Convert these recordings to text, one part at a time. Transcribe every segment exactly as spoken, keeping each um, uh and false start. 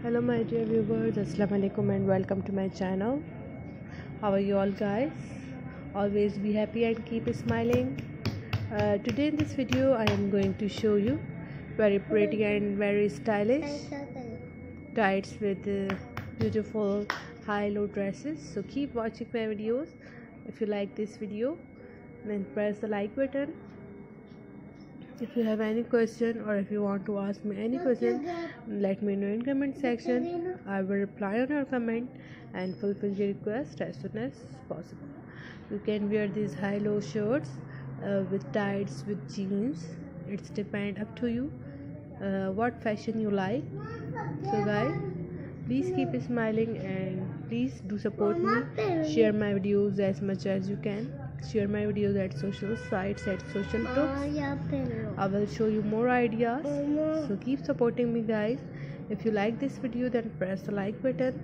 Hello my dear viewers, Assalamu alaikum and welcome to my channel. How are you all guys? Always be happy and keep smiling. Uh, today in this video I am going to show you very pretty and very stylish tights with uh, beautiful high-low dresses. So keep watching my videos. If you like this video, then press the like button. If you have any question or if you want to ask me any question, let me know in comment section. I will reply on your comment and fulfill your request as soon as possible. You can wear these high-low shirts uh, with tights, with jeans. It's depend up to you uh, what fashion you like. So guys, please keep smiling and please do support me. Share my videos as much as you can. Share my videos at social sites, at social groups. I will show you more ideas. So keep supporting me guys. If you like this video, then press the like button.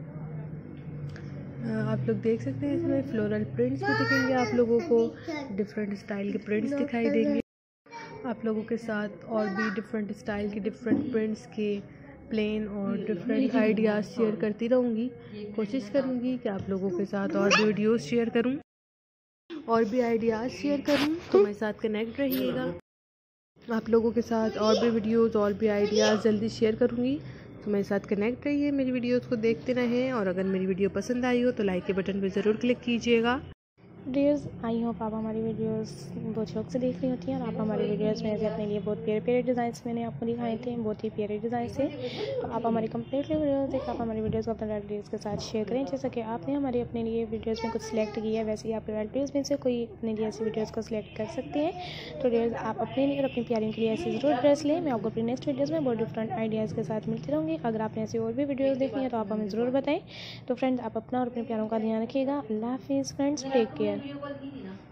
uh, आप लोग देख सकते हैं इसमें floral prints भी दिखेंगे आप लोगों को, डिफरेंट स्टाइल के प्रिंट्स दिखाई देंगे आप लोगों के साथ, और भी डिफरेंट स्टाइल के डिफरेंट प्रिंट्स के प्लेन और डिफरेंट आइडियाज़ शेयर करती रहूँगी। कोशिश करूँगी कि आप लोगों के साथ और भी वीडियोस शेयर करूँ और भी आइडियाज़ शेयर करूँ, तो मेरे साथ कनेक्ट रहिएगा। आप लोगों के साथ और भी वीडियोस और भी आइडियाज़ जल्दी शेयर करूँगी, तो मेरे साथ कनेक्ट रहिए, मेरी वीडियोस को देखते रहें। और अगर मेरी वीडियो पसंद आई हो तो लाइक के बटन पर ज़रूर क्लिक कीजिएगा। डियर्स, आई होप आप हमारी वीडियोस बहुत शौक से देख रही होती हैं और आप हमारी वीडियोस में ऐसे अपने लिए बहुत प्यारे प्यारे डिज़ाइंस मैंने आपको दिखाए थे, बहुत ही प्यारे डिज़ाइन से। तो आप हमारी कंप्लीटली वीडियोस देख आप हमारी वीडियोस को अपने रिलेटिव्स के साथ शेयर करें। जैसा कि आपने हमारे अपने लिए वीडियोस में कुछ सिलेक्ट किया है, वैसे ही आप रिलेटिव्स में से कोई अपने लिए ऐसी वीडियोज़ को सिलेक्ट कर सकते हैं। तो डियर्स, आप अपने लिए और अपनी प्यारियों के लिए ऐसी ज़रूर ड्रेस लें। मैं आपको अपनी नेक्स्ट वीडियोज़ में बहुत डिफरेंट आइडियाज़ के साथ मिलती रहूँगी। अगर आपने ऐसी और भी वीडियोज़ देखनी है तो आप हमें ज़रूर बताएँ। तो फ्रेंड्स, आप अपना और अपने प्यारों का ध्यान रखिएगा। अल्लाह हाफिज़ फ्रेंड्स, टेक केयर।